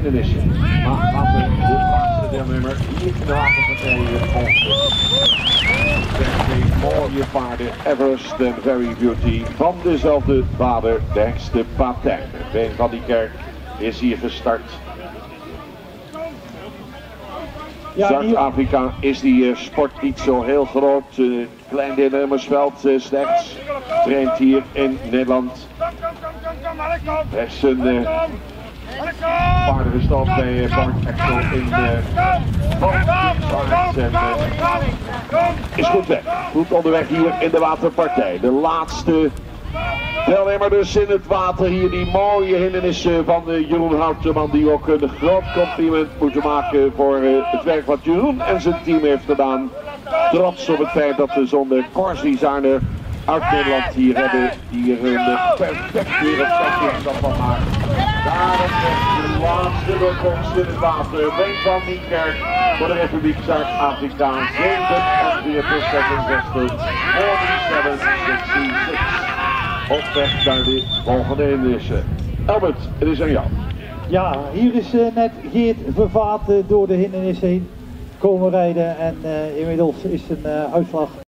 hindernissen. Maar laten we de laatste deelnemer hier in de waterpartij volgen. Twee mooie paarden, Everest en Very Beauty, van dezelfde vader, de hengste Patijn. Been van die kerk is hier gestart. Ja, Zuid-Afrika is die sport niet zo heel groot. Klein deelnemersveld slechts. Traint hier in Nederland. Er is een paardengestand bij Bart Axel in is goed weg. Goed onderweg hier in de waterpartij. De laatste deelnemer dus in het water hier. Die mooie hindernissen van Jeroen Houteman, die ook een groot compliment moeten maken voor het werk wat Jeroen en zijn team heeft gedaan. Trots op het feit dat we zo'n Corsi-zanger uit Nederland hier hebben, die er een perfect wereldkampioenschap van maakt. Daarom de laatste doorkomst in het water. Been van Niekerk voor de Republiek Zuid-Afrika. 7 op weg naar de volgende hindernissen. Albert, het is aan jou. Ja, hier is net Geert Vervaat door de hindernissen heen komen rijden en inmiddels is een uitslag